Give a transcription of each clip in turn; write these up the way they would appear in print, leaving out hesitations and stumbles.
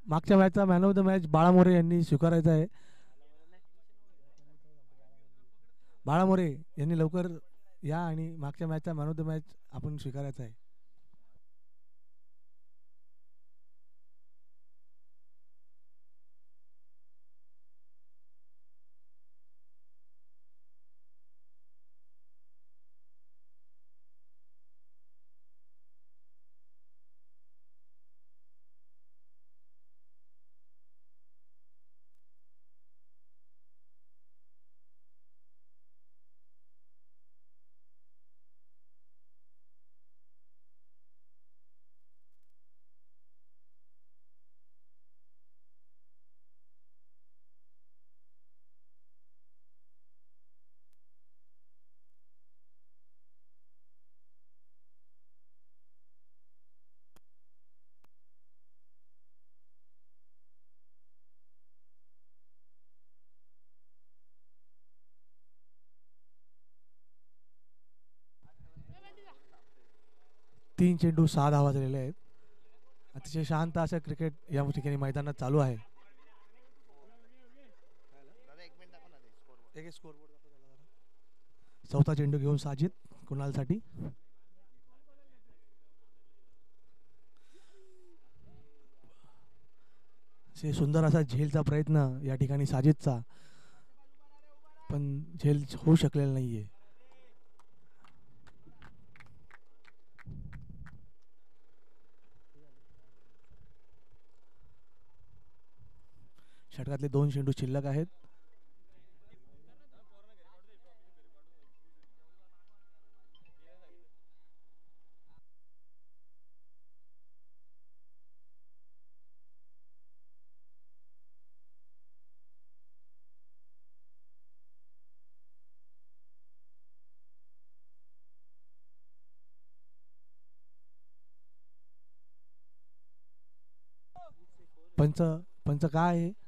मागच्या मॅचचा man of the match Bala More यांनी स्वीकारायचा आहे. बाळा मोरे यांनी लवकर या आणि मागच्या मॅचचा मॅन ऑफ द मॅच आपण स्वीकारायचा आहे. 3 चेंडू 6 धावा झालेले आहेत. अतिशय शांत असं क्रिकेट या ठिकाणी मैदानात चालू आहे. चौथा चेंडू घेऊन साजिद कुणालसाठी. सुंदर असा झेलचा प्रयत्न या ठिकाणी साजिदचा, पण झेल होऊ शकलेला नाहीये. षटकातले 2 चेंडू शिल्लक आहेत. पंच पंच काय आहे.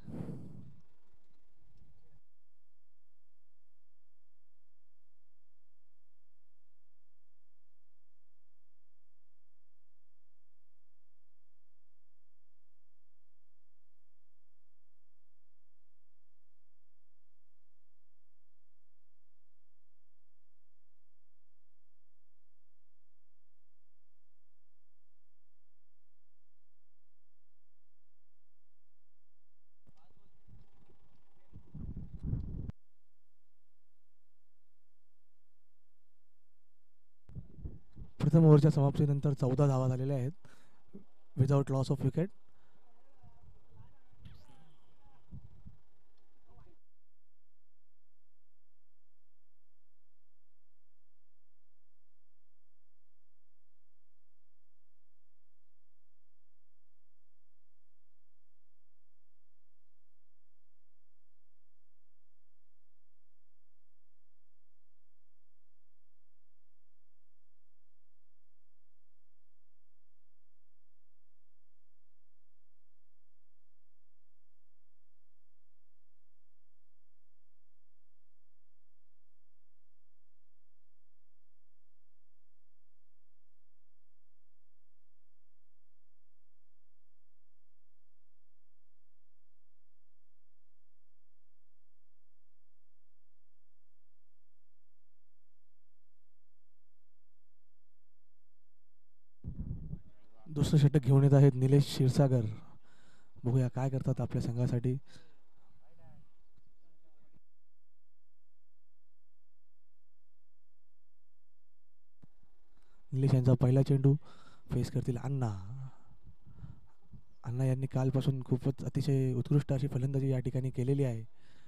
प्रथम ओव्हरच्या समाप्तीनंतर 14 धावा झालेल्या आहेत विदाउट लॉस ऑफ विकेट. दुसरं षटक घेऊन येत आहेत निलेश क्षीरसागर. बघूया काय करतात आपल्या संघासाठी. निलेश यांचा पहिला चेंडू फेस करतील अण्णा. अण्णा यांनी कालपासून खूपच अतिशय उत्कृष्ट अशी फलंदाजी या ठिकाणी केलेली आहे.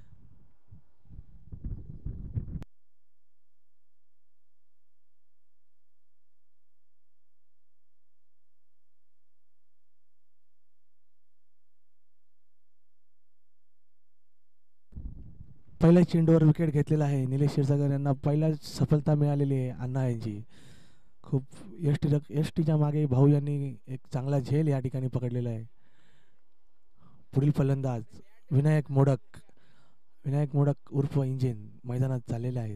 पहिल्या चेंडूवर विकेट घेतलेला आहे निलेश क्षीरसागर यांना. पहिला सफलता मिळालेली आहे अण्णा यांची. खूप टीच्या मागे भाऊ यांनी एक चांगला झेल या ठिकाणी पकडलेला आहे. पुढील फलंदाज विनायक मोडक. विनायक मोडक उर्फ इंजिन मैदानात चाललेले आहेत.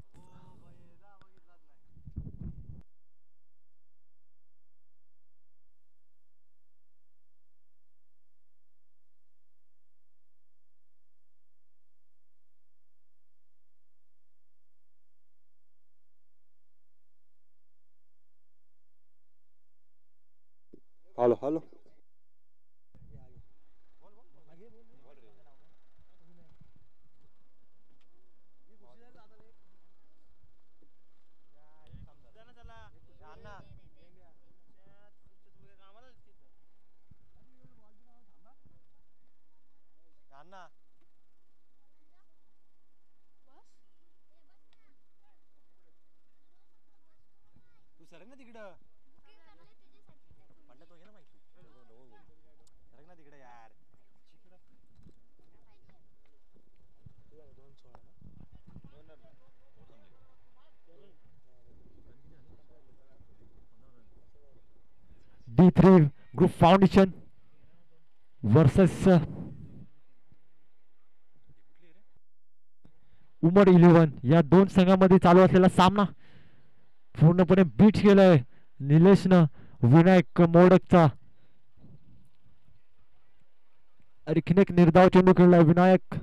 D3 Group Foundation वर्सेस उमर 11 या दोन संघामध्ये चालू असलेला सामना पूर्णपणे बीट केलाय निलेशनं विनायक मोडकचा. आणखीन एक निर्धाव चेंडू खेळलाय Vinayak.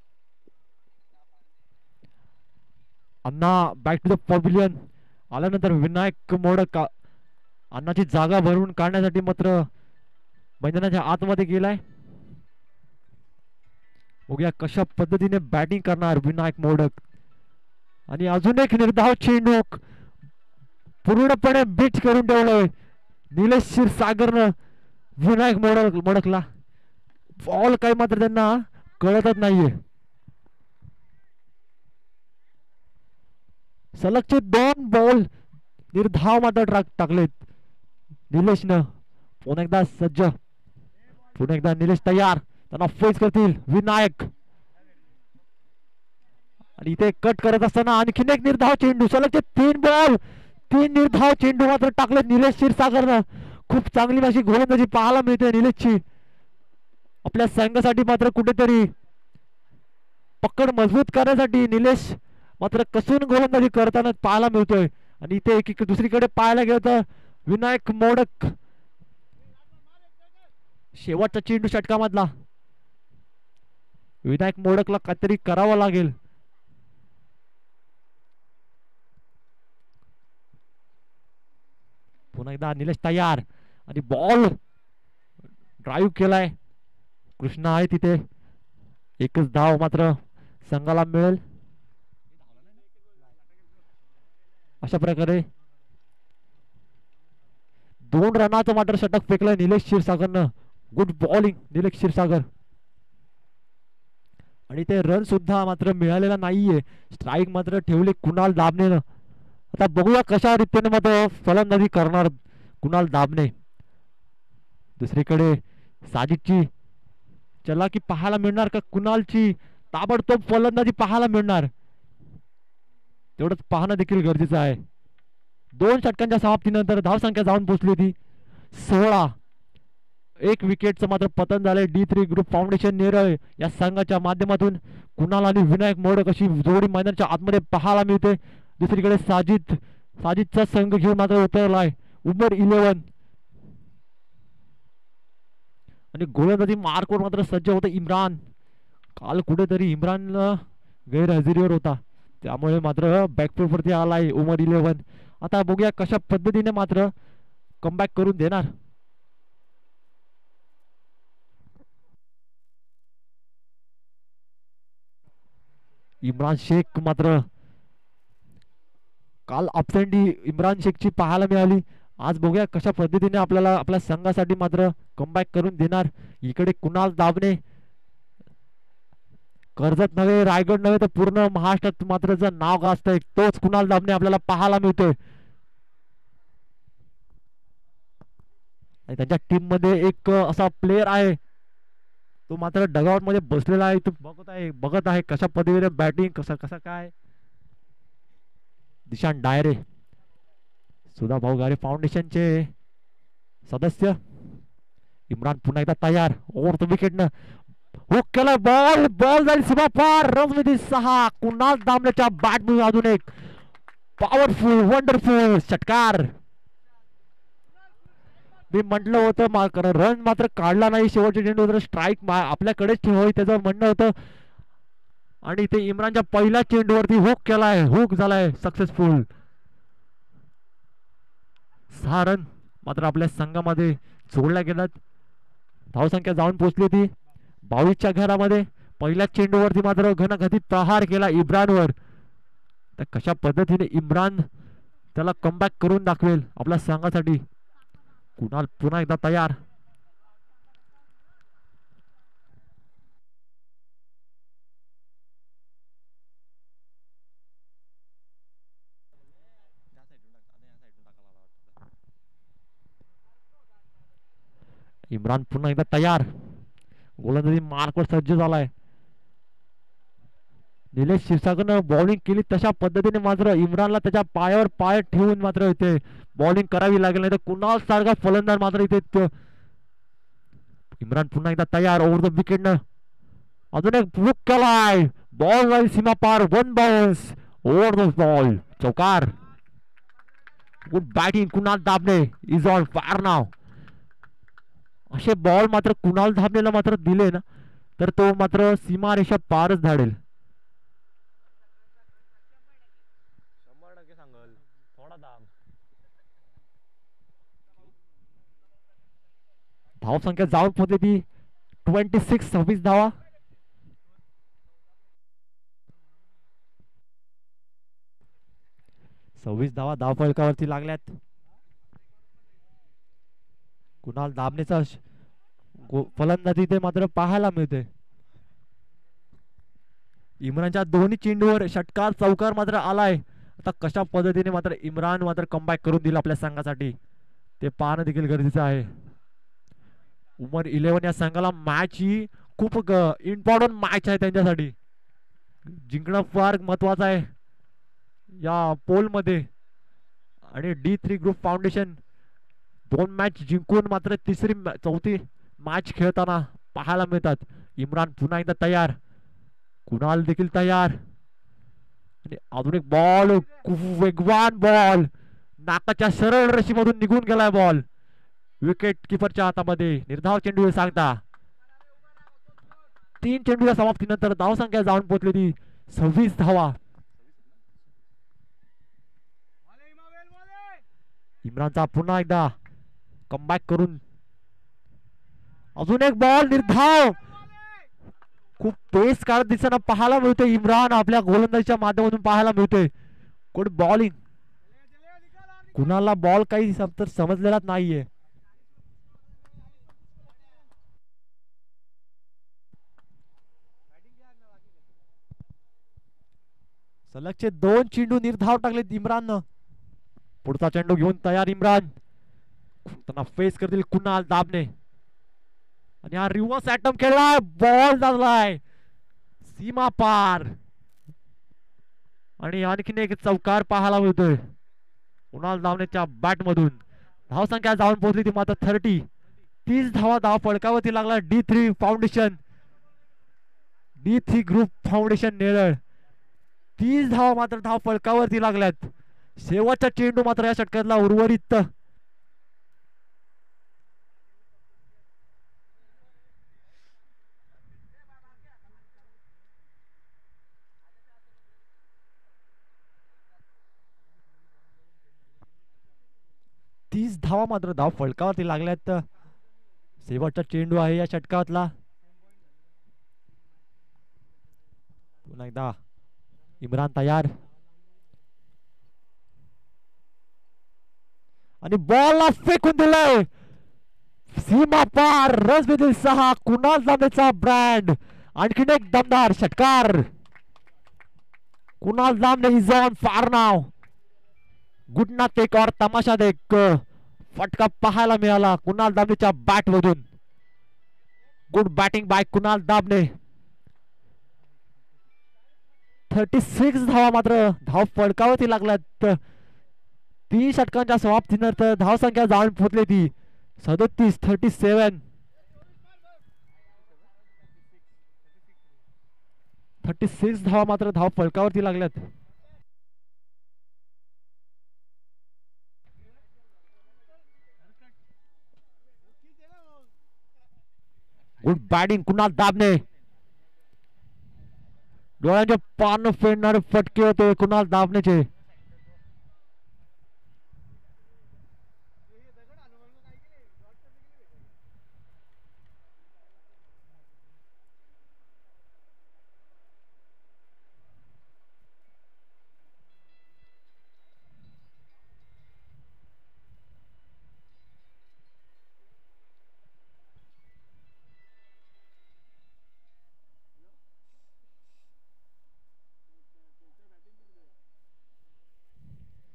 Anna back to the pavilion आल्यानंतर विनायक मोडक अण्णाची जागा भरून काढण्यासाठी मात्र मैदानाच्या आतमध्ये गेलाय. बघूया कशा पद्धतीने बॅटिंग करणार विनायक मोडक. आणि अजून एक निर्धाव चेंडू पूर्णपणे बीट करून ठेवलंय निलेश क्षीरसागरनं विनायक मोडकला. बॉल काही मात्र त्यांना कळतच नाहीये. सलगचे 2 बॉल निर्धाव मात्र टाकलेत निलेशनं. पुन्हा एकदा सज्ज, पुन्हा एकदा निलेश तयार, त्यांना फेस करतील विनायक. आणि इथे कट करत असताना आणखीन एक निर्धाव चेंडू. सलगचे 3 बॉल 3 निर्धाव चेंडू मात्र टाकले निलेश क्षीरसागरनं. खूप चांगली अशी गोलंदाजी पाहायला मिळते निलेशची. आपल्या संघासाठी मात्र कुठेतरी पकड मजबूत करण्यासाठी निलेश मात्र कसून गोलंदाजी करताना पाहायला मिळतोय. आणि इथे एक दुसरीकडे पाहायला गेलं तर विनायक मोडक शेवटचा चेंडू षटकामधला. विनायक मोडकला काहीतरी करावं लागेल. पुन्हा एकदा निलेश तयार आणि बॉल ड्राईव्ह केलाय. कृष्णा आहे तिथे. एकच धाव मात्र संघाला मिळेल. अशा प्रकारे 2 रनाचं मात्र षटक फेकलंय निलेश क्षीरसागरनं. Good bowling Nilesh Kshirsagar. आणि ते रन सुद्धा मात्र मिळालेला नाहीये. स्ट्राईक मात्र ठेवले कुणाल दाबनेनं. आता बघूया कशा रीतीने मात्र फलंदाजी करणार कुणाल दाबने. दुसरीकडे साजिदची चलाकी पाहायला मिळणार का कुणालची ताबडतोब फलंदाजी पाहायला मिळणार, तेवढंच पाहणं देखील गरजेचं आहे. 2 षटकांच्या समाप्तीनंतर धावसंख्या जाऊन पोहोचली होती 16. 1 विकेटचं मात्र पतन झालंय D3 ग्रुप फाउंडेशन नेरळ या संघाच्या माध्यमातून. कुणाल आणि विनायक मोडक अशी जोडी मैदानाच्या आतमध्ये पाहायला मिळते. दुसरीकडे साजिदचा संघ घेऊन मात्र उतरलाय उमर 11. आणि गोलंदाजी मार्कवर मात्र सज्ज होतं इम्रान. काल कुठेतरी इम्रानला गैरहजेरीवर होता, त्यामुळे मात्र बॅकफुटवरती आलाय उमर 11. आता बघूया कशा पद्धतीने मात्र कमबॅक करून देणार. इम्रान शेख मात्र काल अब्सेंटी इम्रान शेखची पाहायला मिळाली. आज बघूया कशा पद्धतीने आपल्याला आपल्या संघासाठी मात्र कमबॅक करून देणार. इकडे कुणाल दाबने कर्जत नव्हे रायगड नव्हे तर पूर्ण महाराष्ट्रात मात्र जर नाव गाजतंय तोच कुणाल दाबने आपल्याला पाहायला मिळतोय. त्यांच्या टीम मध्ये एक असा प्लेयर आहे तो मात्र डगआउट मध्ये बसलेला आहे. तो बघत आहे कशा पद्धतीने बॅटिंग कसं काय. दिशान डायरे सुधा भाऊ गारे फाउंडेशनचे सदस्य. इम्रान पुन्हा एकदा तयार. ओव्हर द विकेट न हुक केला. बॉल जाईल सीमा पार. रनमध्ये 6. कुणाल दामलेच्या बॅट मध्ये अजून एक पॉवरफुल वंडरफुल षटकार. मी म्हटलं होतं रन मात्र काढला नाही शेवटच्या चेंडूवर. स्ट्राईक आपल्याकडेच ठेवावी त्याचं म्हणणं होतं. आणि इथे इम्रानच्या पहिल्या चेंडूवरती हुक केलाय. हुक झालाय सक्सेसफुल. 6 रन मात्र आपल्या संघामध्ये जोडल्या गेल्यात. धावसंख्या जाऊन पोहोचली होती 22च्या घरामध्ये. पहिल्या चेंडूवरती मात्र घनघाती प्रहार केला इम्रानवर. तर कशा पद्धतीने इम्रान त्याला कमबॅक करून दाखवेल आपल्या संघासाठी. कुणाल पुन्हा एकदा तयार. इम्रान पुन्हा एकदा तयार. गोलंदाजी मार्कवर सज्ज झालाय. निलेश क्षीरसागरनं बॉलिंग केली तशा पद्धतीने मात्र इम्रानला त्याच्या पायावर पाय ठेवून मात्र इथे बॉलिंग करावी लागेल, नाही तर कुणाल सारखा फलंदाज मात्र इथे. इम्रान पुन्हा एकदा तयार. ओव्हर द विकेटनं अजून एक बुक केलाय. बॉल जाईल सीमा पार. 1 बाउन्स ओव्हर द बॉल. चौकार. Good batting. Kunal Dabne is on fire नाव. असे बॉल मात्र कुणाल दाबणेला मात्र दिले ना तर तो मात्र सीमारेषा पारच धाडेल. धावसंख्या जाऊन पोहोचली ती 26. 26 धावा. धाव फलकावरती लागल्यात. कुणाल दाबणेचा फलंदाजी ते मात्र पाहायला मिळते. इम्रानच्या दोन्ही चेंडूवर षटकार चौकार मात्र आलाय. आता कशा पद्धतीने मात्र इम्रान मात्र कमबॅक करून दिला आपल्या संघासाठी ते पाहणं देखील गरजेचं आहे. उमर 11 या संघाला मॅच ही खूप इम्पॉर्टंट मॅच आहे त्यांच्यासाठी. जिंकणं फार महत्वाचं आहे या पोल मध्ये. आणि D3 ग्रुप फाउंडेशन 2 मॅच जिंकून मात्र चौथी मॅच खेळताना पाहायला मिळतात. इम्रान पुन्हा एकदा तयार. कुणाल देखील तयार. आणि अजून एक बॉल. वेगवान बॉल नाकाच्या सरळ रेषेमधून निघून गेलाय बॉल. विकेट किपरच्या हातामध्ये. निर्धाव चेंडू सांगता 3 चेंडूच्या समाप्तीनंतर धावसंख्या जाऊन पोहोचलेली 26 धावा. इम्रानचा पुन्हा एकदा कमबॅक करून अजून एक बॉल. निर्धाव. खूप पेस काढत दिसताना पाहायला मिळते इम्रान आपल्या गोलंदाजीच्या माध्यमातून पाहायला मिळते. Good bowling. कुणाला बॉल काही समजलेलाच नाहीये. सलगचे 2 चेंडू निर्धाव टाकले इम्राननं. पुढचा चेंडू घेऊन तयार इम्रान. त्यांना फेस करतील कुणाल दाबणे. आणि हा रिव्हर्स अटॅम्प्ट केलाय. बॉल लागलाय सीमा पार. आणि आणखीन एक चौकार पाहायला मिळतोय कुणाल दाबणेच्या बॅट मधून. धावसंख्या जाऊन पोहोचली ती मात्र 30 धावा धाव फळकावरती लागला. D3 foundation D3 group foundation Neral 30 धावा मात्र धाव फळकावरती लागल्यात. शेवटचा चेंडू मात्र या षटकातला उर्वरित. तीस धावा मात्र धाव फळकावरती लागल्यात. शेवटचा चेंडू आहे या षटकातला. पुन्हा एकदा इम्रान तयार. आणि बॉलला फेकून दिलाय सीमा पार. रस बेदील 6. कुणाल दाबणेचा ब्रँड. आणखीन एक दमदार षटकार. Kunal Dabne is on fire नाव. गुडना टेक और तमाशा देख फटका पाहायला मिळाला कुणाल दाबणेच्या बॅट मधून. Good batting by Kunal Dabne. 36 धावा मात्र धाव फळकावरती लागल्यात. 3 षटकांच्या समाप्तीनंतर धावसंख्या जाऊन पोहोचली ती 37. 36 धावा मात्र धाव फळकावरती लागल्यात. Good batting Kunal Dabne. डोळ्यांचे पान फेडणारे फटके होते कुणाल दाबणेचे.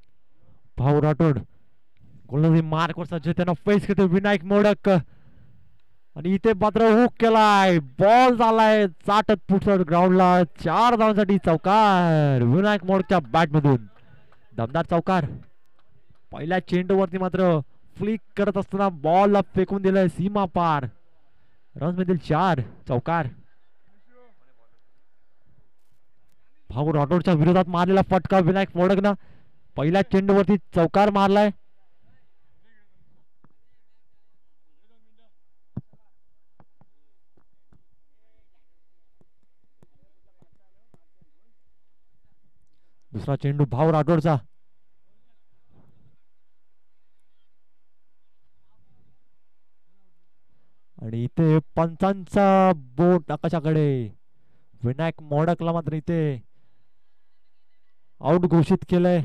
भाऊ राठोड गोलंदाजी मार्कवर सज्ज. त्यांना फेस करते विनायक मोडक. आणि इथे मात्र हुक केलाय, बॉल झालाय चाटत पुढच्या ग्राउंडला. 4 धावांसाठी चौकार विनायक मोडकच्या बॅट मधून. दमदार चौकार. पहिल्या चेंडूवरती मात्र फ्लिक करत असताना बॉल फेकून दिलाय सीमा पार. रन्स मधील 4 चौकार. भाऊ राठोडच्या विरोधात मारलेला फटका विनायक मोडकनं पहिल्या चेंडूवरती चौकार मारलाय. दुसरा चेंडू भाऊ राठोडचा. आणि इथे पंचांचा बोट आकाशाकडे. विनायक मोडकला मात्र इथे आउट घोषित केलंय.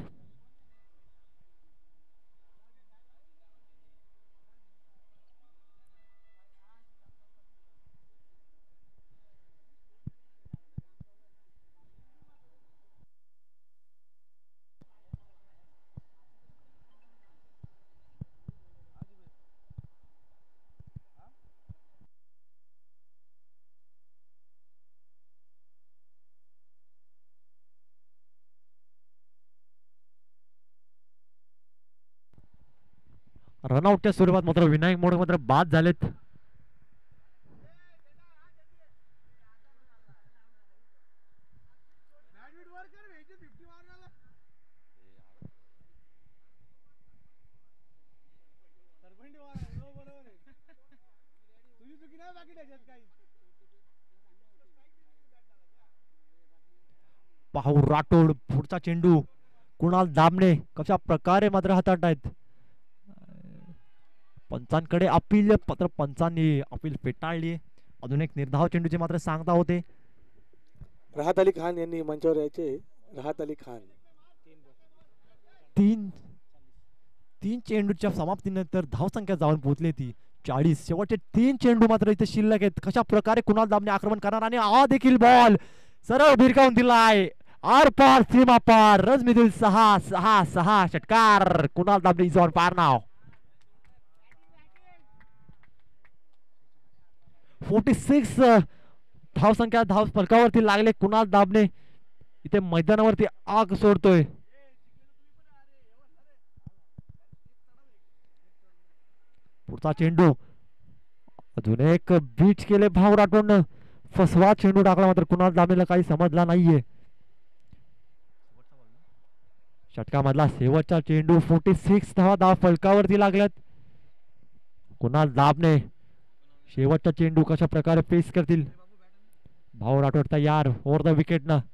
रनआउटच्या स्वरूपात मात्र विनायक मोडक मात्र बाद झालेत. पाहू राठोड पुढचा चेंडू कुणाल दामणे कशा प्रकारे मात्र हाताळतायत. पंचांकडे अपील मात्र पंचांनी अपील फेटाळली. अजून एक निर्धाव चेंडूचे मात्र सांगता होते. राहत अली खान यांनी मंचावर यायचे. राहत अली खान. तीन चेंडूच्या समाप्तीनंतर धावसंख्या जाऊन पोहोचली ती 40. शेवटचे 3 चेंडू मात्र इथे शिल्लक आहेत. कशा प्रकारे कुणाल दामणे आक्रमण करणार आणि हा देखील बॉल सरळ भिरकावून दिलाय आर पार सीमा पार. रन्स मिळतील 6 षटकार. Kunal Damne is on fire नाव. 46 धावसंख्या धाव फलकावरती लागले कुणाल दामणे. इथे मैदानावरती आग सोडतोय. पुढचा चेंडू अजून एक बीच केले भाऊ राठोडनं. फसवा चेंडू टाकला मात्र कुणाल दामणेला काही समजला नाहीये. षटकामधला शेवटचा चेंडू. 46 धाव फलकावरती लागल्यात. कुणाल दामणे शेवटचा चेंडू कशा प्रकारे फेस करतील. भाऊ राठोड तयार ओव्हर द विकेट ना.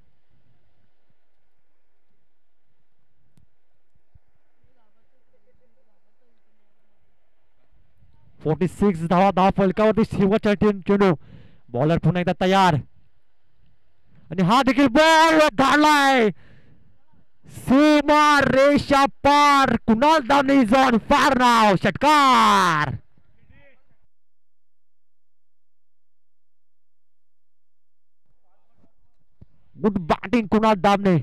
"46 धाव फलकावरती शेवटचा चेंडू. बॉलर पुन्हा एकदा तयार आणि हा देखील बॉल धाडलाय सीमा रेषा पार. Kunal Damne is on fire नाव. षटकार. Good batting Kunal Damne.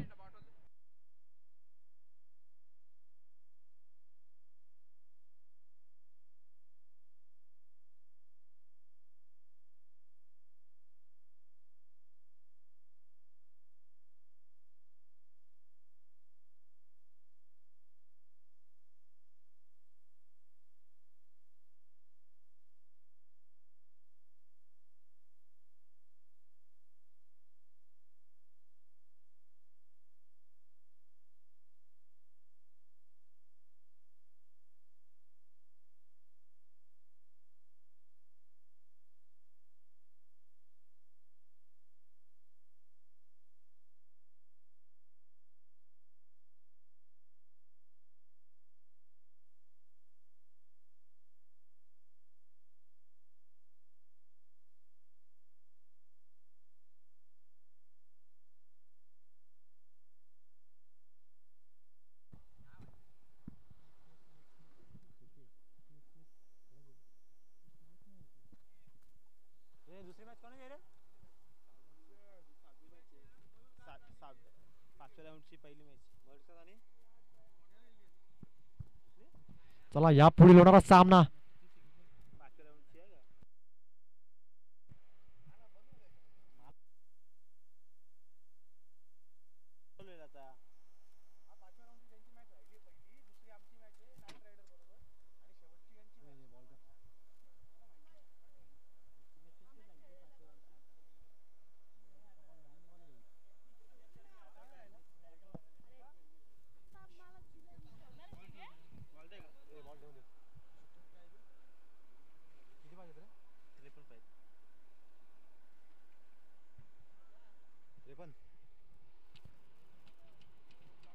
चला या पुढील होणारा सामना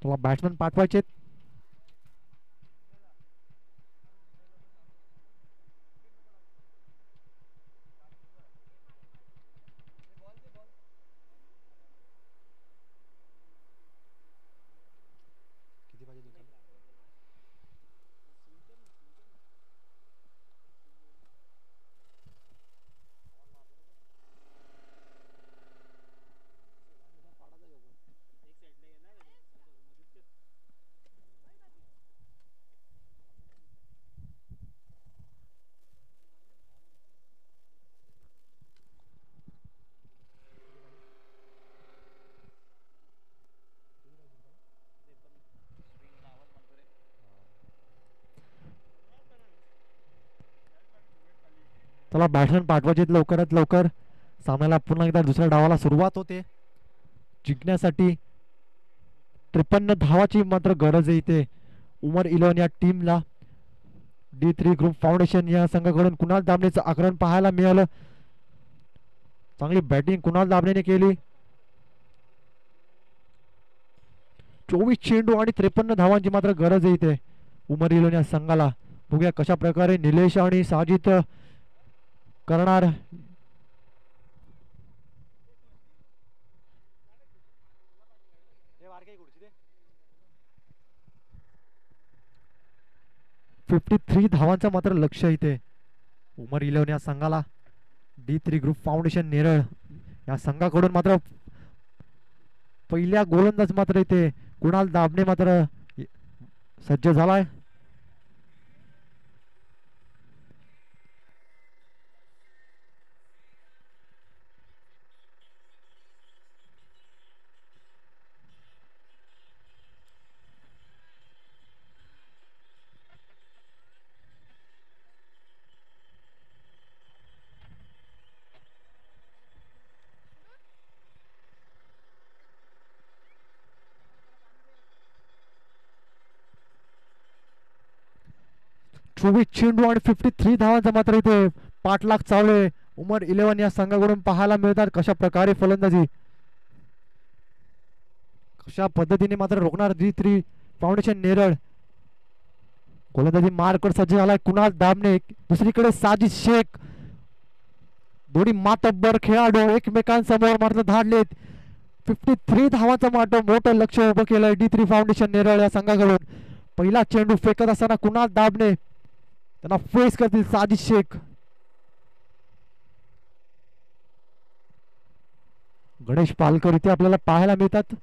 तुला बॅट्समन पाठवायचे. त्याला बॅट्समन पाठवायचे लवकरात लवकर. सामन्याला पुन्हा एकदा दुसऱ्या डावाला सुरुवात होते. जिंकण्यासाठी 53 धावाची मात्र गरज आहे इथे उमर 11 या टीमला. D3 ग्रुप फाउंडेशन या संघाकडून कुणाल दामनेचं आक्रमण पाहायला मिळालं. चांगली बॅटिंग कुणाल दामनेने केली. 24 चेंडू आणि 53 धावांची मात्र गरज आहे इथे उमर 11 या संघाला. बघूया कशा प्रकारे निलेश आणि साजिद करणार. .53 धावांचं मात्र लक्ष इथे उमर 11 या संघाला. D3 ग्रुप फाउंडेशन नेरळ या संघाकडून मात्र पहिल्या गोलंदाज मात्र इथे कुणाल दामने मात्र सज्ज झालाय. चेंडू आणि 53 धावांचा मात्र इथे पाठलाग चावले उमर 11 या संघाकडून पाहायला मिळतात. कशा प्रकारे फलंदाजी कशा पद्धतीने मात्र रोखणार D3 फाउंडेशन नेरळ. गोलंदाजी मार्कवर सज्ज झालाय कुणाल दामने. दुसरीकडे साजिद शेख. दोन्ही मातब्बर खेळाडू एकमेकांसमोर मात्र धाडलेत. 53 धावांचं मात्र मोठं लक्ष उभं केलंय D3 फाउंडेशन नेरळ या संघाकडून. पहिला चेंडू फेकत असताना कुणाल दामने त्यांना फेस करतील साजिद शेख. गणेश पालकर इथे आपल्याला पाहायला मिळतात.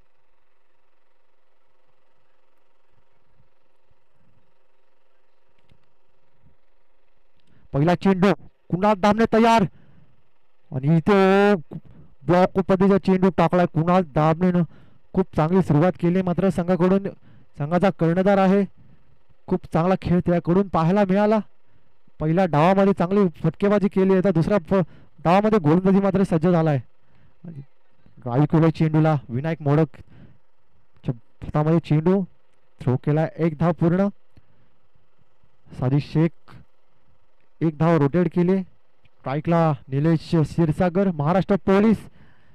पहिला चेंडू कुणाल दामने तयार आणि इथे ब्लॉक पद्धतीचा चेंडू टाकलाय कुणाल दामनेनं. खूप चांगली सुरुवात केली मात्र संघाकडून. संघाचा कर्णधार आहे. खूप चांगला खेळ त्याकडून पाहायला मिळाला. पहिल्या डावामध्ये चांगली फटकेबाजी केली आहे. दुसऱ्या डावामध्ये गोलंदाजी मात्र सज्ज झालाय. गायकवाड चेंडूला विनायक मोडक हातामध्ये चेंडू थ्रो केला. 1 धाव पूर्ण. साजिद शेख 1 धाव रोटेट केली. स्ट्राईकला निलेश क्षीरसागर महाराष्ट्र पोलीस.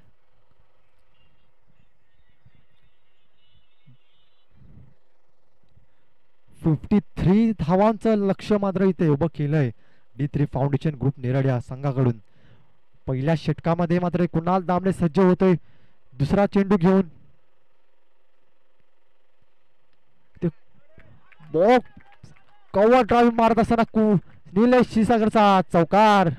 .53 धावांचं लक्ष मात्र इथे उभं केलंय D3 फाउंडेशन ग्रुप नेरळ या संघाकडून. पहिल्या षटकामध्ये मात्र कुणाल दामने सज्ज होतोय दुसरा चेंडू घेऊन. कव्हर ड्राईव्ह मारत असताना निलेश क्षीरसागरचा चौकार.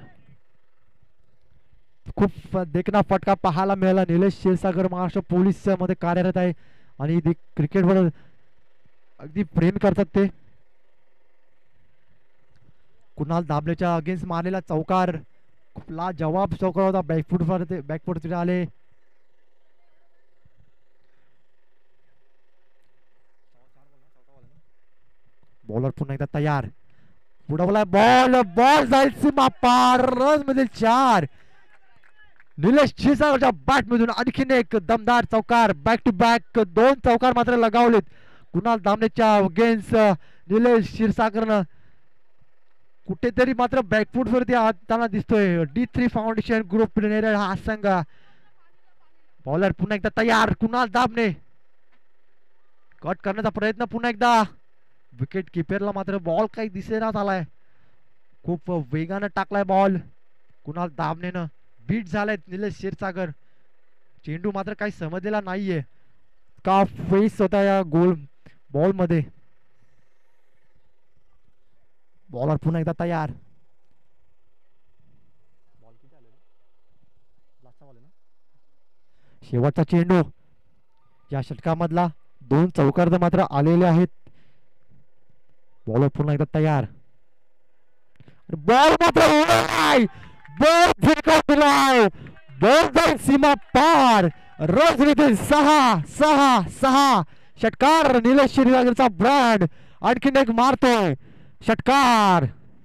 खूप देखना फटका पाहायला मिळाला. निलेश क्षीरसागर महाराष्ट्र पोलीस मध्ये कार्यरत आहे आणि क्रिकेटवर अगदी प्रेम करतात ते. कुणाल दामनेच्या अगेन्स्ट मारलेला चौकार खूप लाजवाब चौकार होता. बॅकफूट आले. बॉलर पुन्हा एकदा तयार. पुढवलाय बॉल जाईल सीमा पार. रन मधील 4. निलेश क्षीरसागरच्या बॅट मधून आणखीन एक दमदार चौकार. बॅक टू बॅक 2 चौकार मात्र लगावलेत कुणाल दामनेच्या अगेन्स्ट. निलेश क्षीरसागरनं कुठेतरी मात्र बॅकफूट वरती त्यांना दिसतोय D3 फाउंडेशन ग्रुप नेरळ हा संघ. बॉलर पुन्हा एकदा तयार कुणाल दामने. कट करण्याचा प्रयत्न पुन्हा एकदा. विकेट किपरला मात्र बॉल काही दिसेना झालाय. खूप वेगानं टाकलाय बॉल. कुणाल दामनेनं बीट झालाय निलेश क्षीरसागर. चेंडू मात्र काही समजलेला नाहीये का फेस होता या गोल बॉल मध्ये. बॉलर पुन्हा एकदा तयार. शेवटचा चेंडू या षटकामधला 2 चौकार मात्र आलेले आहेत. बॉलर पुन्हा एकदा तयार. बॉल मात्र बॉल फेकावलाय. बॉल जाईल सीमा पार. रन विथिन 6 षटकार. निलेश क्षीरसागरचा ब्रँड आणखीन एक मारतोय षटकार.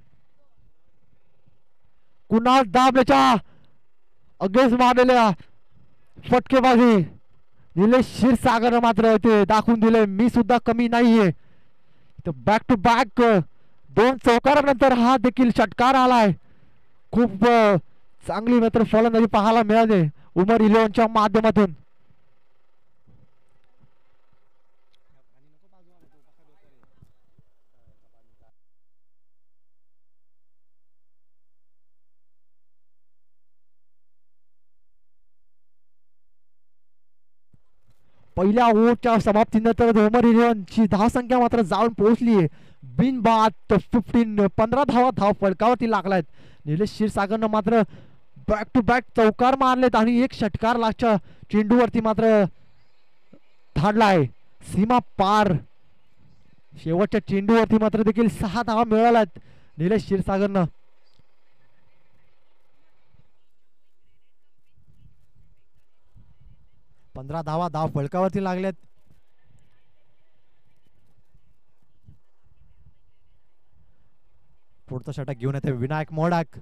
कुणाल दामलेच्या अगेन्स्ट मारलेल्या फटकेबाजी निलेश क्षीरसागर मात्र ते दाखवून दिले मी सुद्धा कमी नाहीये. बॅक टू बॅक 2 चौकारानंतर हा देखील षटकार आलाय. खूप चांगली मात्र फलंदाजी पाहायला मिळाली उमर 11च्या माध्यमातून. पहिल्या ओव्हरच्या समाप्तीनंतर उमर 11ची धावसंख्या मात्र जाऊन पोहोचली बिनबाद 15 धाव फलकावरती लागलायत. निलेश क्षीरसागरनं मात्र बॅक टू बॅक चौकार मारलेत आणि एक षटकार लास्टच्या चेंडूवरती मात्र धाडलाय सीमा पार. शेवटच्या चेंडूवरती मात्र देखील 6 धावा मिळाल्यात निलेश क्षीरसागरनं. धाव फलकावरती लागल्यात. पुढचा षटक घेऊन येते विनायक मोडक.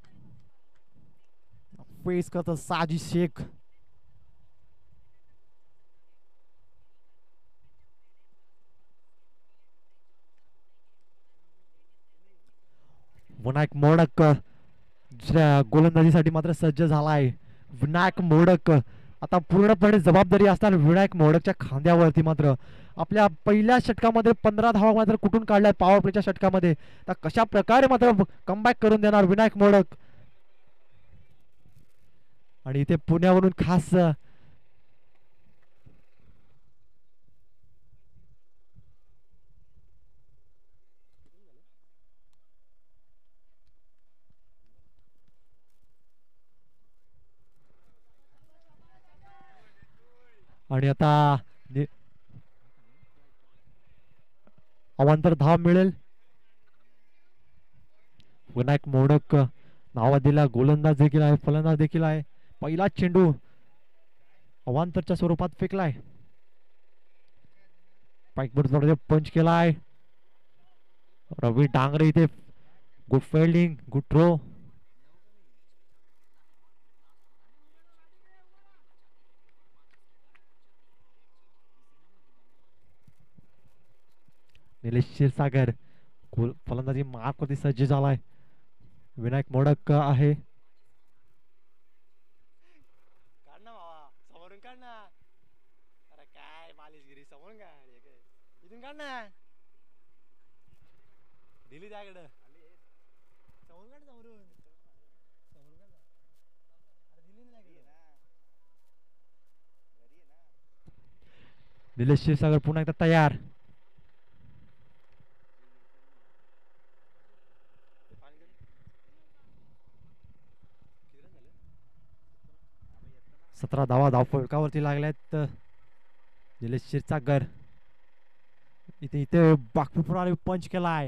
फेस करत साजिद शेख. विनायक मोडक दुसऱ्या गोलंदाजीसाठी मात्र सज्ज झालाय. विनायक मोडक आता पूर्णपणे जबाबदारी असणार विनायक मोडकच्या खांद्यावरती. मात्र आपल्या पहिल्या षटकामध्ये 15 धावा मात्र कुठून काढल्या पॉवर प्लेच्या षटकामध्ये. तर कशा प्रकारे मात्र कमबॅक करून देणार विनायक मोडक. आणि इथे पुण्यावरून खास आणि आता अवांतर धाव मिळेल. विनायक मोडक नावाजलेला गोलंदाज देखील आहे फलंदाज देखील आहे. पहिला चेंडू अवांतरच्या स्वरूपात फेकलाय. पाईकवर पंच केलाय रवी डांगरे. इथे good fielding good throw. Nilesh Kshirsagar फलंदाजी मार्क वरती सज्ज झालाय. विनायक मोडक आहे. निलेश क्षीरसागर पुन्हा एकदा तयार. सतरा धाव फलकावरती लागल्यात. निलेश क्षीरसागर इथे बाकपूर पंच केलाय.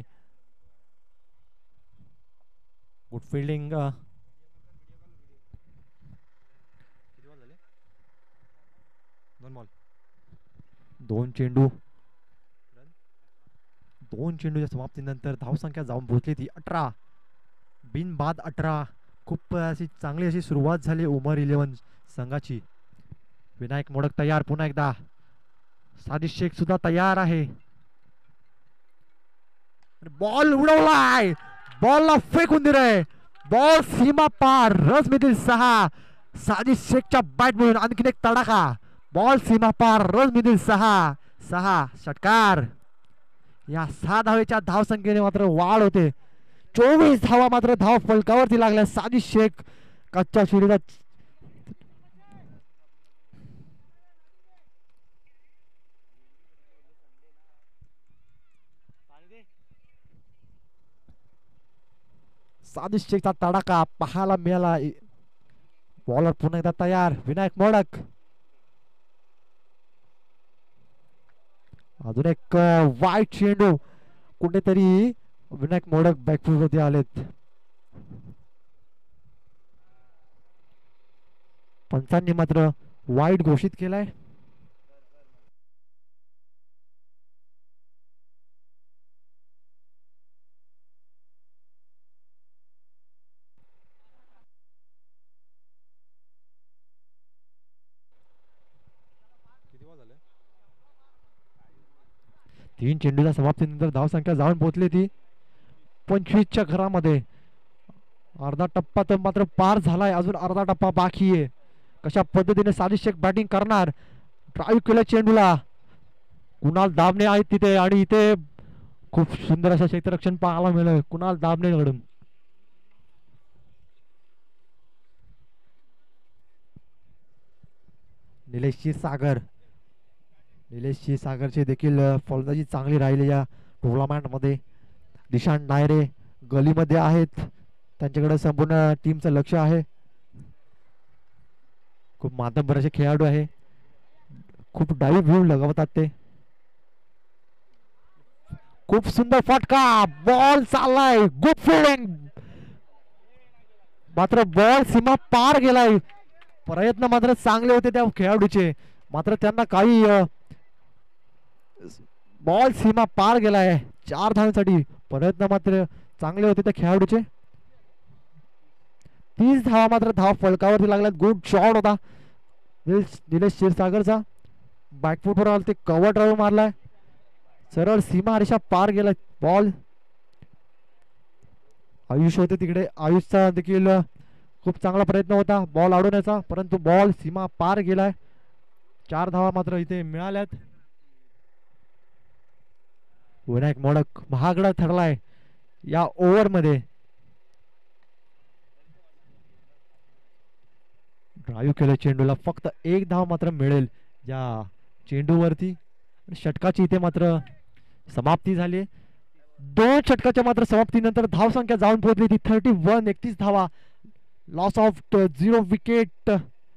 Good fielding. दोन चेंडूच्या समाप्तीनंतर धावसंख्या जाऊन पोहोचली ती 18. बिनबाद 18. खूप अशी चांगली अशी सुरुवात झाली उमर 11 संघाची. विनायक मोडक तयार पुन्हा एकदा. साजिद शेख सुद्धा तयार आहे. बॉल उडवलाय. बॉलला फेकून दिलंय. बॉल सीमा पार. रस मिळतील 6. साजिद शेखच्या बॅट मधून आणखीन एक तडाखा. बॉल सीमा पार. रस मिळतील 6. 6 षटकार. या 6 धावेच्या धावसंख्येने मात्र वाढ होते. 24 धावा मात्र धाव फलकावरती लागल्या. साजिद शेख कच्च्या शिडीचा साजिद शेखचा तडाखा पाहायला मिळाला. बॉलर पुन्हा एकदा तयार. विनायक मोडक. अजून एक वाईट चेंडू. कुठेतरी विनायक मोडक बॅकफुट होते आलेत. पंचांनी मात्र वाईट घोषित केलाय. तीन चेंडूच्या समाप्तीनंतर धावसंख्या जाऊन पोहोचली ती 25च्या घरामध्ये. अर्धा टप्पा तर मात्र पार झालाय. अजून अर्धा टप्पा बाकी आहे. कशा पद्धतीने साजिद शेख बॅटिंग करणार. ड्राईव्ह केलं चेंडूला. कुणाल दाबणे आहेत तिथे आणि इथे खूप सुंदर असं क्षेत्ररक्षण पाहायला मिळालं कुणाल दाबणे कडून. निलेश क्षीरसागर. निलेश क्षीरसागरची देखील फलंदाजी चांगली राहिली या टुर्नामेंट मध्ये. दिशांत नायरे गलीमध्ये आहेत. त्यांच्याकडे संपूर्ण टीमचं लक्ष आहे. खूप मातब्बर असे खेळाडू आहे. खूप डाईव्ह व्ह्यू लगावतात ते. खूप सुंदर फटका. बॉल चाललाय. Good fielding. मात्र बॉल सीमा पार गेलाय. प्रयत्न मात्र चांगले होते त्या खेळाडूचे. मात्र त्यांना काही बॉल सीमा पार गेलाय. 4 धावांसाठी प्रयत्न मात्र चांगले होते त्या खेळाडूचे. 30 धावा मात्र धाव फलकावरती लागल्यात. गुड शॉट होता निलेश क्षीरसागरचा. बॅकफुटवर आला ते कव्हर ड्राईव्ह मारलाय. सरळ सीमा रेषा पार गेला बॉल. आयुष होते तिकडे. आयुषचा देखील खूप चांगला प्रयत्न होता बॉल अडवण्याचा परंतु बॉल सीमा पार गेलाय. 4 धावा मात्र इथे मिळाल्यात. विनायक मोडक महागडा ठरलाय या ओव्हर मध्ये. ड्राईव्ह केलं चेंडूला. फक्त 1 धाव मात्र मिळेल या चेंडूवरती. षटकाची इथे मात्र समाप्ती झाली. 2 षटकाच्या मात्र समाप्तीनंतर धावसंख्या जाऊन पोहोचली ती 31. 31 धावा. लॉस ऑफ 0 विकेट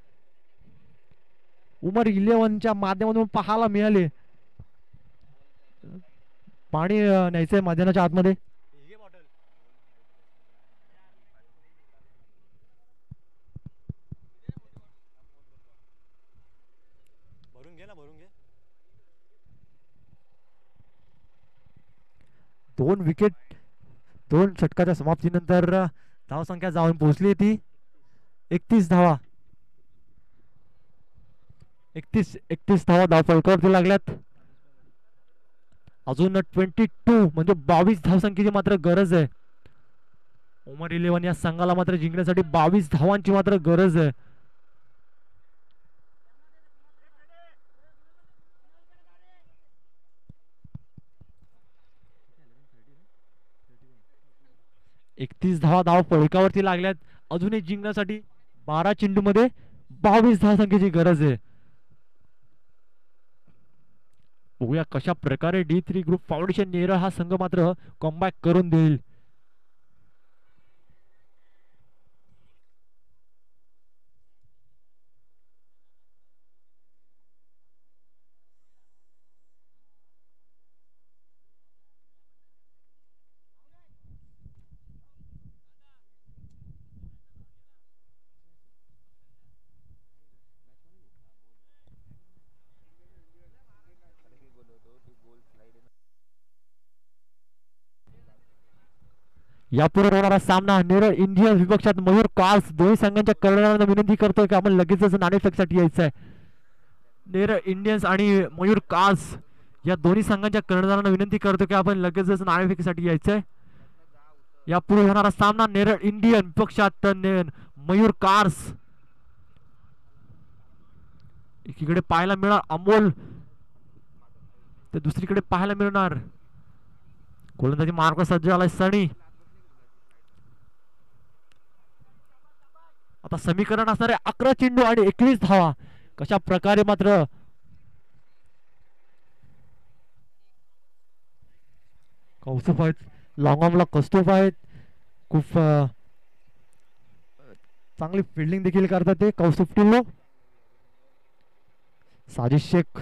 उमर 11च्या माध्यमातून पाहायला मिळाले. पाणी न्यायचंय मैदानाच्या आतमध्ये. दोन विकेट 2 षटकाच्या समाप्तीनंतर धावसंख्या जाऊन पोहोचली ती 31 धावा. 31 धावा धाव फलकावरती लागल्यात. अजून 22 म्हणजे 22 धावसंख्येची मात्र गरज आहे. उमर 11 या संघाला मात्र जिंकण्यासाठी 22 धावांची मात्र गरज आहे. एकतीस धावा धाव फलकावरती लागल्यात. अजूनही जिंकण्यासाठी 12 चेंडू मध्ये 22 धावसंख्येची गरज आहे. बघूया कशा प्रकारे D3 ग्रुप फाउंडेशन नेरळ हा संघ मात्र कमबॅक करून देईल. यापुढे होणारा सामना नेरळ इंडियन्स विपक्षात मयूर कार्स. दोन्ही संघांच्या कर्णधारांना विनंती करतोय की आपण लगेचच नाणेफेकसाठी यायचं आहे. नेरळ इंडियन्स आणि मयूर कार्स या दोन्ही संघांच्या कर्णधारांना विनंती करतो की आपण लगेचच नाणेफेकीसाठी यायचं आहे. यापुढे होणारा सामना नेरळ इंडियन विपक्षात मयूर कार्स. एकीकडे पाहायला मिळाला अमोल ते दुसरीकडे पाहायला मिळणार. गोलंदाजी मार्ग सज्ज झालाय सनी. आता समीकरण असणारे 11 चेंडू आणि 21 धावा. कशा प्रकारे मात्र कौस्तुभ आहेत, लॉंग ऑर्मला कौस्तुभ आहेत, खूप चांगली फिल्डिंग देखील करतात ते कौस्तुभ टिल्लो. साजिद शेख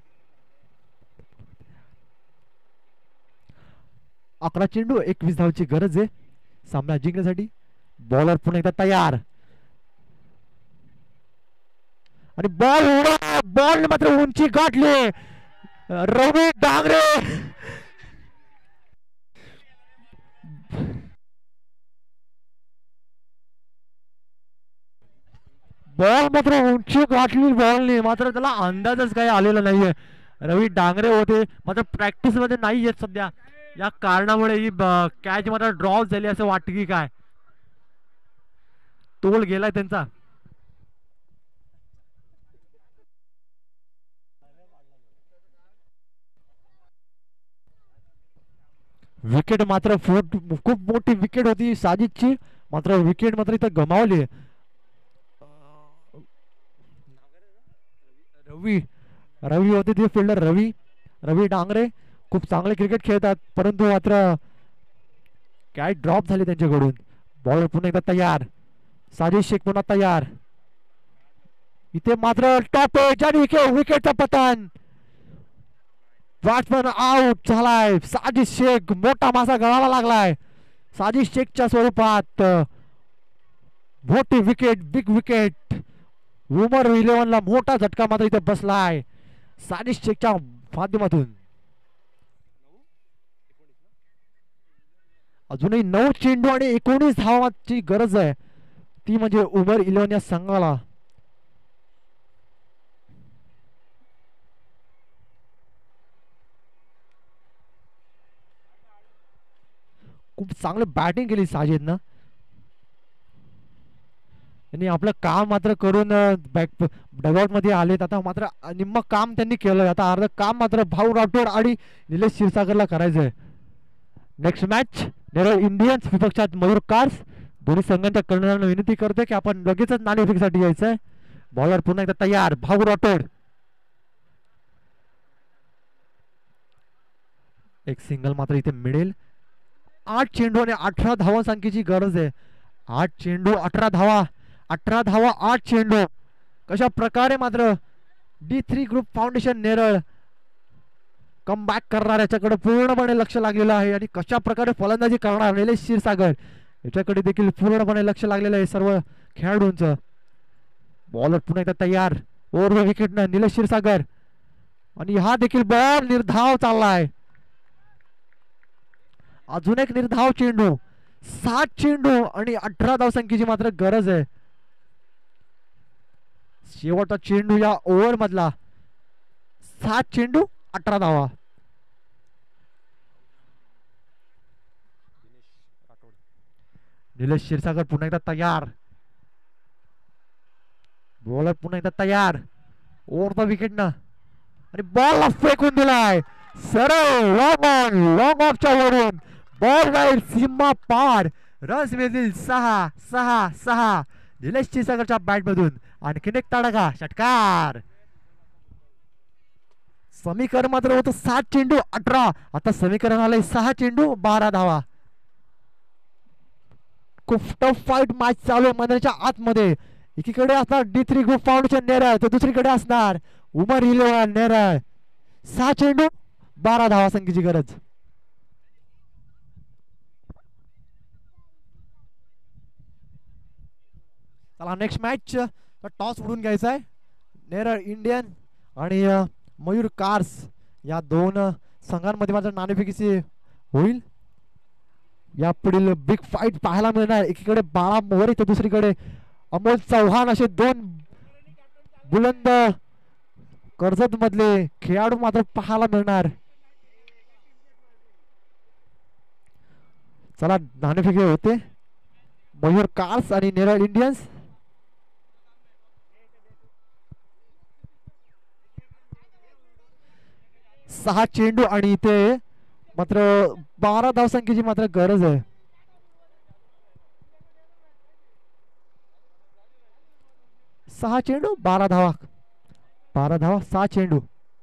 11 चेंडू 21 धावची गरज आहे सामना जिंकण्यासाठी. बॉलर पुन्हा एकदा तयार आणि बॉल मात्र उंची गाठली. रवी डांगरे बॉल मात्र उंची गाठली बॉलने, मात्र त्याला अंदाजच काही आलेला नाहीये. रवी डांगरे होते मात्र प्रॅक्टिस मध्ये नाही येत सध्या. या कारणामुळे ही कॅच मात्र ड्रॉप झाली असं वाटतं की काय. तोल गेलाय त्यांचा. विकेट मात्र खूप मोठी विकेट होती साजिदची, मात्र विकेट मात्र इथं गमावली. रवी रवी होते ते फिल्डर रवी डांगरे खूप चांगले क्रिकेट खेळतात, परंतु मात्र कॅच ड्रॉप झाली त्यांच्याकडून. बॉलर पुन्हा एकदा तयार. साजिद शेख पुन्हा तयार. इथे मात्र टॉप एज आणि विकेटचा पतन. बॅट्समन आउट झालाय. साजिद शेख मोठा मासा गळाला लागलाय. साजिद शेखच्या स्वरूपात मोठी विकेट, बिग विकेट. उमर 11 ला मोठा झटका मात्र इथे बसलाय साजिद शेखच्या माध्यमातून. अजूनही 9 चेंडू आणि 19 धावांची गरज आहे, ती म्हणजे उमर 11 या संघाला. खूप चांगलं बॅटिंग केली साजिदनं. त्यांनी आपलं काम मात्र करून डगआउट मध्ये आलेत. आता मात्र निम्म काम त्यांनी केलं. आता अर्ध काम मात्र भाऊ राठोड आणि निलेश क्षीरसागरला करायचंय. नेक्स्ट मॅच नेरळ इंडियन्स विपक्षात मयूर कार्स. दोन्ही संघांच्या कर्णधारांना विनंती करते की आपण लगेचच नाणेफेकीसाठी यायचंय. बॉलर पुन्हा एकदा तयार. भाऊ राठोड. एक सिंगल मात्र इथे मिळेल. 8 चेंडू आणि 18 धावांसंख्येची गरज आहे. 8 चेंडू 18 धावा. 18 धावा 8 चेंडू. कशा प्रकारे मात्र D3 group foundation Neral comeback करणार याच्याकडे पूर्णपणे लक्ष लागलेलं आहे. आणि कशा प्रकारे फलंदाजी करणार निलेश क्षीरसागर याच्याकडे देखील पूर्णपणे लक्ष लागलेलं आहे सर्व खेळाडूंचं. बॉलर पुन्हा एकदा तयार. ओव्हर विकेटनं निलेश क्षीरसागर. आणि हा देखील बॉल निर्धाव चाललाय. अजून एक निर्धाव चेंडू. 7 चेंडू आणि 18 धावसंख्येची मात्र गरज आहे. शेवटचा चेंडू या ओव्हर मधला. 7 चेंडू 18 धावा. निलेश क्षीरसागर पुन्हा एकदा तयार. बॉलर पुन्हा एकदा तयार. ओव्हर द विकेट ना आणि बॉल फेकून दिलाय सरळ लॉंग ऑफच्या वरून. बॉल जाईल सीमा पार. रन्स मिळतील 6. निलेश क्षीरसागरच्या बॅट मधून आणखीन एक तडाखा षटकार. समीकरण मात्र होतं 7 चेंडू 18. आता समीकरण आलंय 6 चेंडू 12 धावा. खूप टफ फाईट मॅच चालू आहे मैदानाच्या आतमध्ये. एकीकडे असणार D3 ग्रुप फाउंडेशन नेरळ, तर दुसरीकडे असणार उमर 11 नेरळ. 6 चेंडू 12 धावा संख्येची गरज. चला नेक्स्ट मॅच टॉस उडून घ्यायचा आहे. नेरळ इंडियन आणि मयूर कार्स या दोन संघांमध्ये मात्र नाणेफेकीची होईल. या पुढील बिग फाईट पाहायला मिळणार. एकीकडे बाळा मोहरे तर दुसरीकडे अमोल चव्हाण असे दोन बुलंद कर्जत मधले खेळाडू मात्र पाहायला मिळणार. चला नाणेफेकी होते. मयूर कार्स आणि नेरळ इंडियन्स. 6 चेंडू आणि इथे मात्र 12 धावसंख्येची मात्र गरज आहे. सहा चेंडू 12 धावा. 12 धावा 6 चेंडू.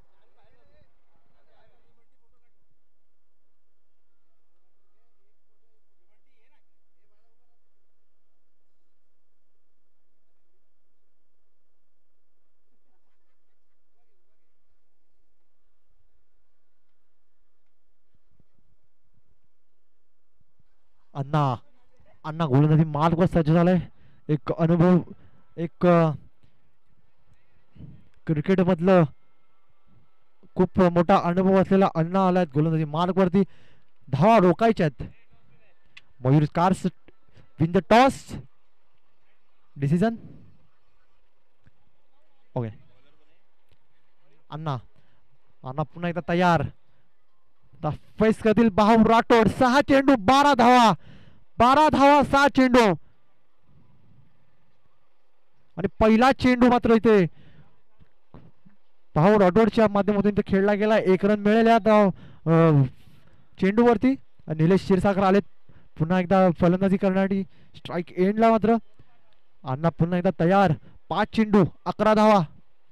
अण्णा अण्णा गोलंदाजी मार्गवर सज्ज झालाय. एक अनुभव, एक क्रिकेट मधलं खूप मोठा अनुभव असलेला अण्णा आलाय गोलंदाजी मार्ग वरती. धावा रोखायच्यात. Mayur Cars win the toss. Decision okay. अण्णा अण्णा पुन्हा एकदा तयार. फेस करतील बाहू राठोड. 6 चेंडू 12 धावा. 12 धावा 6 चेंडू. आणि पहिला चेंडू मात्र इथे भाऊ राठोडच्या माध्यमातून इथे खेळला गेला. 1 रन मिळेल या चेंडू वरती. निलेश क्षीरसागर आलेत पुन्हा एकदा फलंदाजी करण्यासाठी. स्ट्राइक एंडला मात्र अण्णा पुन्हा एकदा तयार. 5 चेंडू 11 धावा.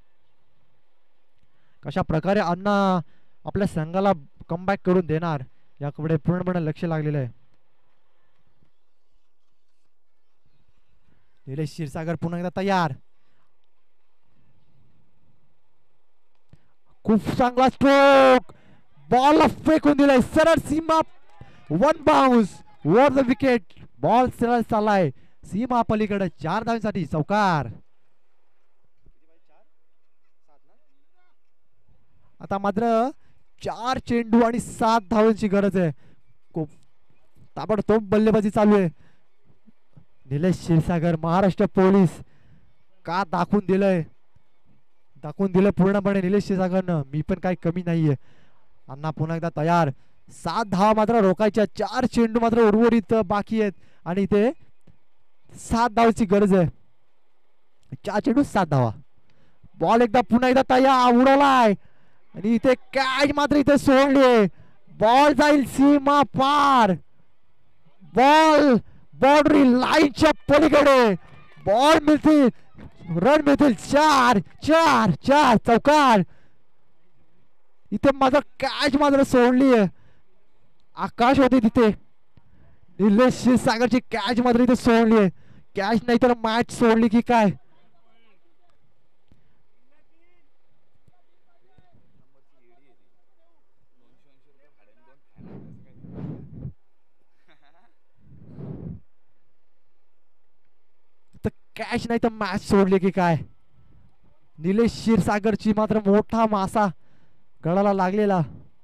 कशा प्रकारे अण्णा आपल्या संघाला कमबॅक करून देणार याकडे पूर्णपणे लक्ष लागलेलं आहे. निलेश क्षीरसागर पुन्हा एकदा तयार. खूप चांगला स्ट्रोक. बॉल फेकून दिलाय सरळ सीमा. 1 बाउन्स वर द विकेट. बॉल सरळ चाललाय सीमा पलीकडे. 4 धावांसाठी चौकार. आता मात्र 4 चेंडू आणि 7 धावांची गरज आहे. खूप ताबडतोब बल्लेबाजी चालू आहे. निलेश क्षीरसागर महाराष्ट्र पोलीस का दाखवून दिलं पूर्णपणे निलेश क्षीरसागरनं. मी पण काही कमी नाहीये. अण्णा पुन्हा एकदा तयार. 7 धावा मात्र रोखायच्या. 4 चेंडू मात्र उर्वरित बाकी आहेत आणि इथे 7 धावांची गरज आहे. 4 चेंडू 7 धावा. बॉल एकदा पुन्हा एकदा तयार उडवलाय आणि इथे कॅच मात्र इथे सोडली. बॉल जाईल सीमा पार. बॉल बाउंड्री लाईनच्या पलीकडे. बॉल मिळतील, रन मिळतील. 4 चौकार. इथे मात्र कॅच मात्र सोडली आहे. आकाश होते तिथे. निलेश क्षीरसागरची कॅच मात्र इथे सोडली आहे. कॅच नाही तर मॅच सोडली की काय. कॅच नाही तर मॅच सोडली की काय. निलेश क्षीरसागरची मात्र मोठा मासा गळाला लागलेला.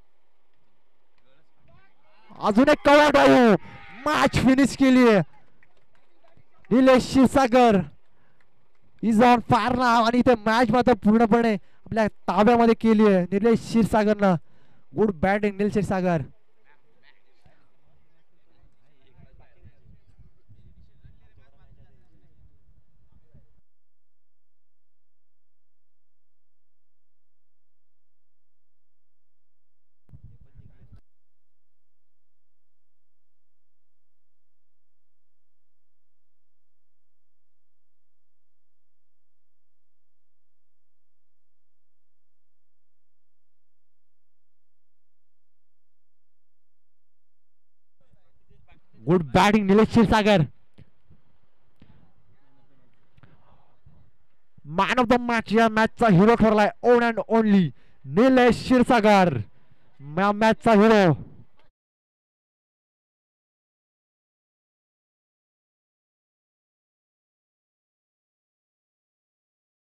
अजून एक कव्हर ड्राइव्ह. मॅच फिनिश केली आहे. Nilesh Kshirsagar is on fire नाव आणि इथे मॅच मात्र पूर्णपणे आपल्या ताब्यामध्ये केली आहे निलेश क्षीरसागरनं. Good batting Nilesh Kshirsagar. Good batting Nilesh Kshirsagar. Man of the match या मॅचचा हिरो ठरलाय one and only Nilesh Kshirsagar. मॅचचा हिरो.